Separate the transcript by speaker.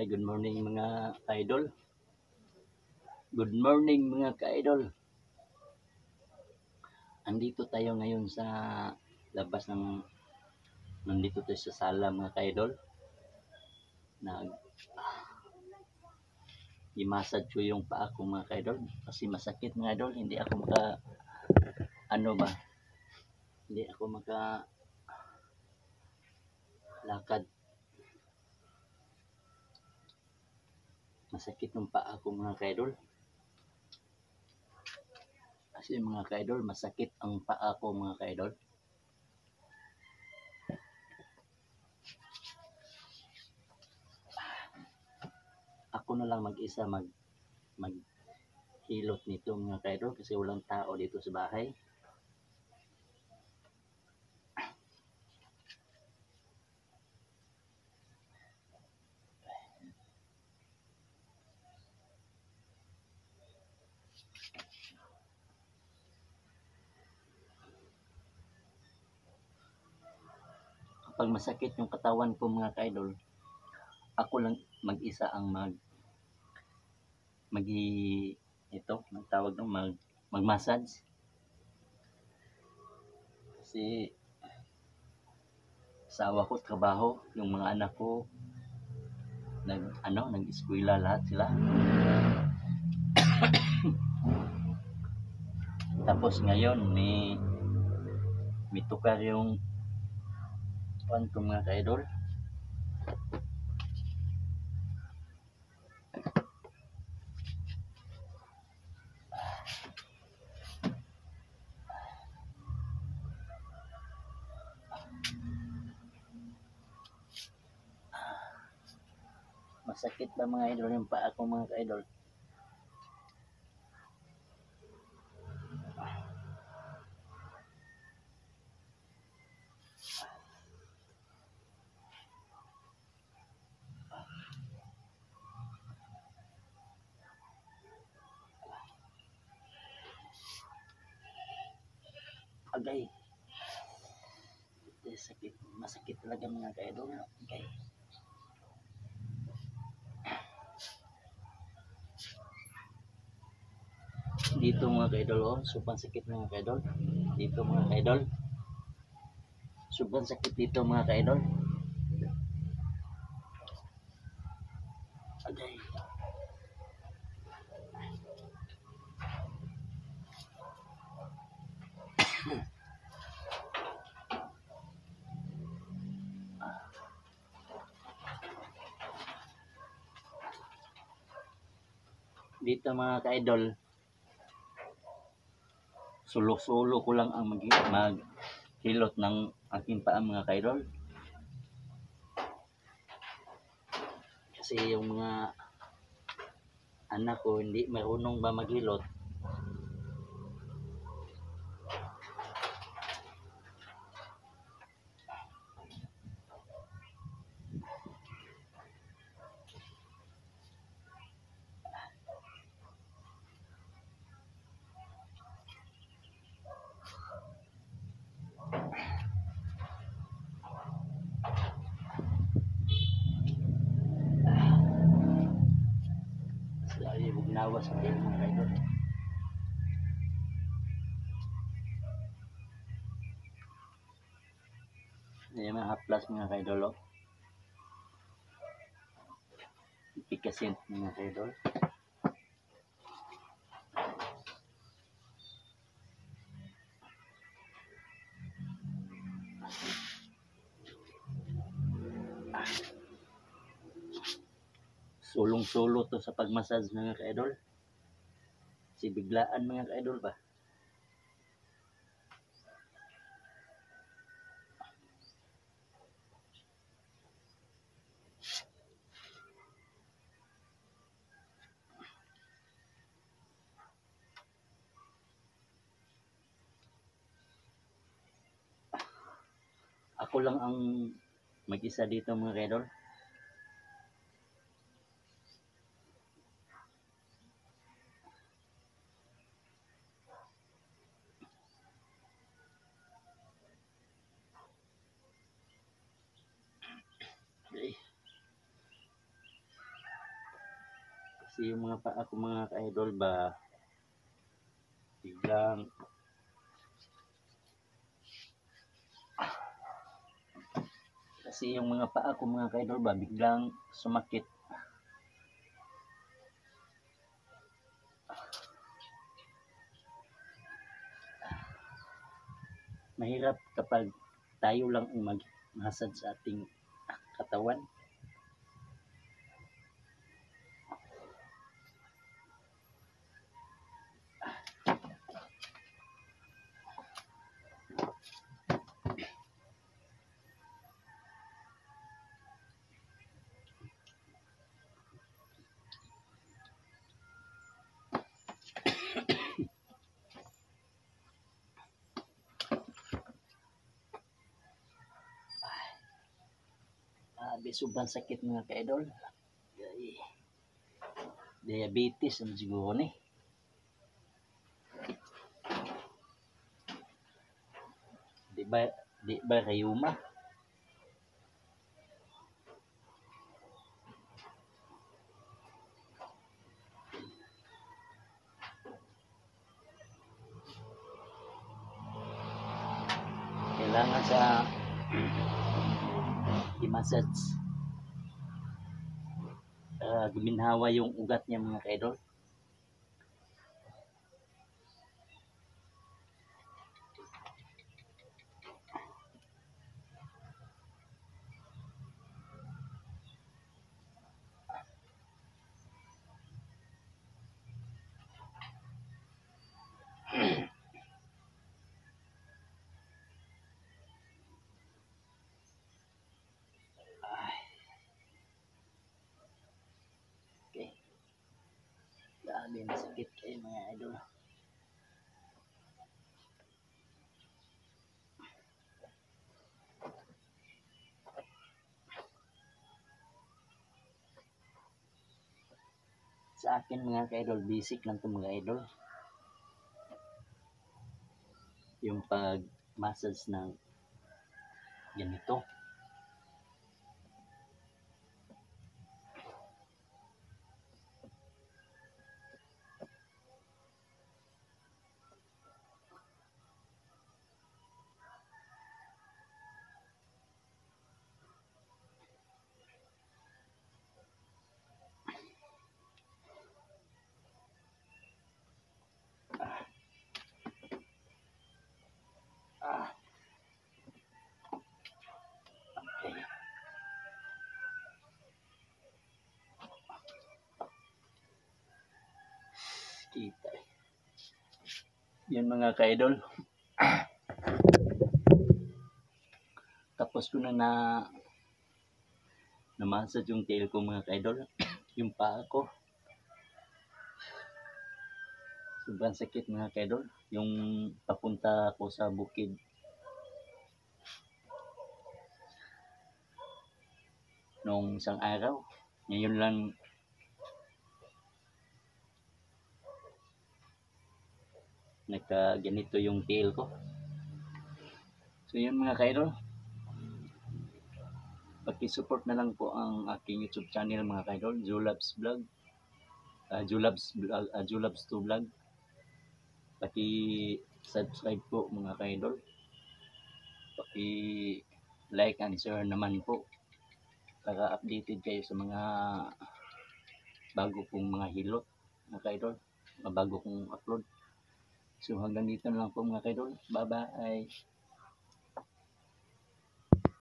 Speaker 1: Ay, good morning mga ka-idol. Good morning mga ka-idol. Andito tayo ngayon sa labas nandito tayo sa sala mga ka-idol. I-massage ko yung paa ko mga ka-idol kasi masakit mga idol. Hindi ako lakad. Masakit ng paa ko mga ka-idol. Kasi mga ka-idol, masakit ang paa ko mga ka-idol. Ako na lang mag-isa maghilot nito mga ka-idol kasi walang tao dito sa bahay. Kapag masakit yung katawan ko mga ka-idol, ako lang mag-isa ang mag-massage. Kasi asawa ko trabaho, yung mga anak ko nag-eskwela lahat sila. Tapos ngayon may tukar yung pan ko mga ka-idol. Masakit ba mga idol yung paa ko mga ka-idol? Agay. Masakit talaga mga ka-idol. Okay. Dito mga ka-idol, sobrang sakit mga ka-idol. Dito mga ka-idol. Sobrang sakit dito mga ka-idol. Agay. Dito mga ka-idol, sulo-sulo ko lang ang maghilot ng aking paa mga ka-idol. Kasi yung mga anak ko hindi marunong ba maghilot. Lagi bugnawas sa mga ka-idol. Ayan mga haplas mga ka-idol. Ipikasin mga ka-idol. Sulong-sulo to sa pagmassage mga ka-idol. Si biglaan mga ka-idol ba? Ako lang ang mag-isa dito mga ka-idol. Okay. Kasi yung mga ako mga ka-idol ba, biglang yung mga paa ko mga ka-idol ba, biglang sumakit. Mahirap kapag tayo lang ang maghasad sa ating katawan. Sobrang sakit mga ka-idol. Diabetes ang siguro ni. Di ba rayuma? Kailangan sa i-massage guminhawa yung ugat niya mga ka-idol. Okay. Grabe na sakit kayo mga idol. Sa akin mga ka-idol, basic lang ito mga idol. Yung pag-massage ng ganito. Okay. Kita. Yan mga ka-idol. Tapos ko na massage yung tail ko mga ka-idol. Yung paa ko. Sobrang sakit mga ka-idol. Yung papunta ko sa bukid. Nung isang araw. Ngayon lang ganito yung tail ko. So yun mga ka-idol. Paki-support na lang po ang aking YouTube channel mga ka-idol. Julabs Vlog. Julabs 2 Vlog. Paki-subscribe po mga ka-idol. Paki-like and share naman po. Para updated kayo sa mga bago kong mga hilot mga ka-idol. Bago kong upload. So hanggang dito na lang po mga ka-idol. Bye bye.